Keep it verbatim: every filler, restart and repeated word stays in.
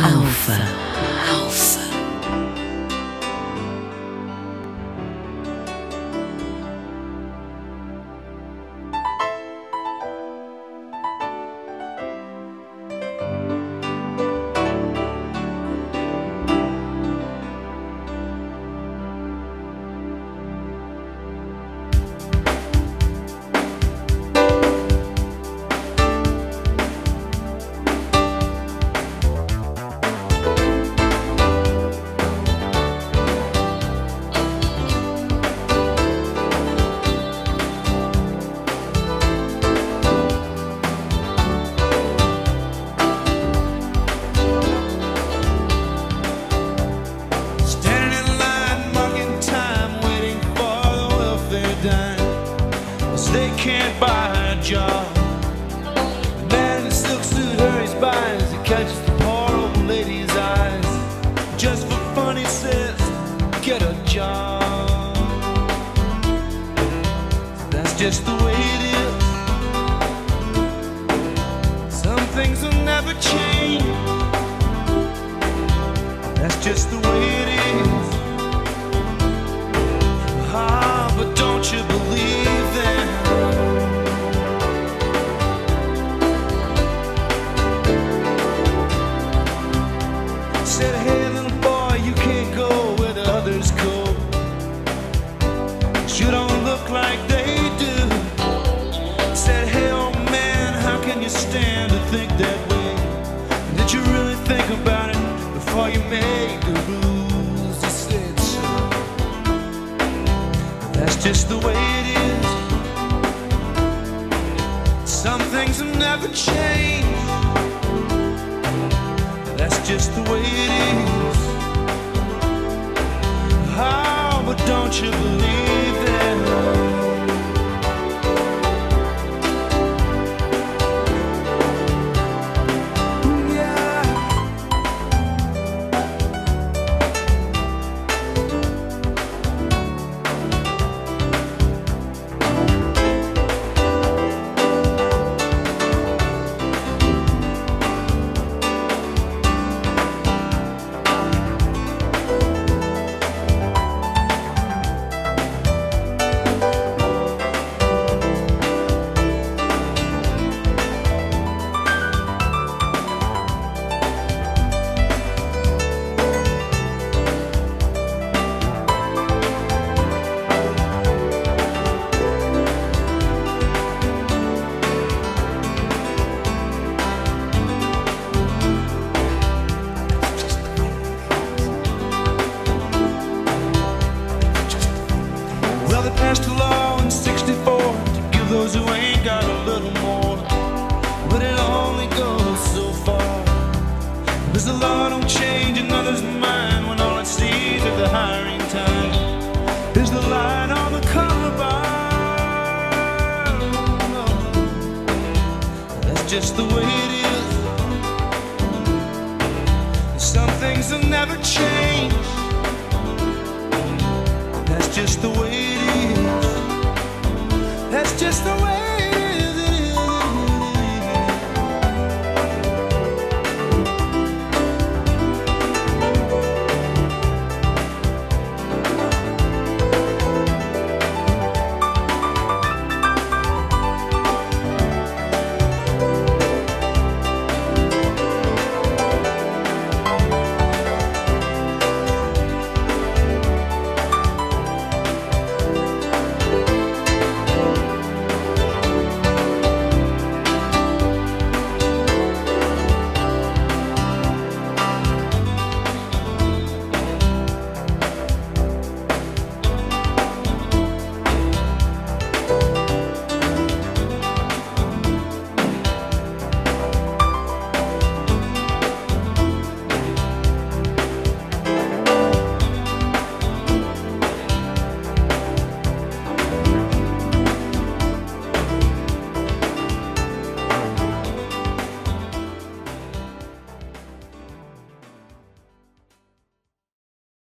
Alpha. Alpha. They can't buy a job. The man in the silk suit hurries by as he catches the poor old lady's eyes. Just for fun, he says, get a job. That's just the way it is. Some things will never change. That's just the way it is. Ah, but don't you believe them? Said, hey little boy, you can't go where the others go. You don't look like they do. Said, hey old man, how can you stand to think that way? Did you really think about it before you made the rules? He said, so that's just the way it is. Some things will never change. That's just the way it is. Oh, but don't you believe that? They passed a law in sixty-four to give those who ain't got a little more, but it only goes so far. Because the law don't change another's mind when all it sees is the hiring time. Is the line on the collarbone? That's just the way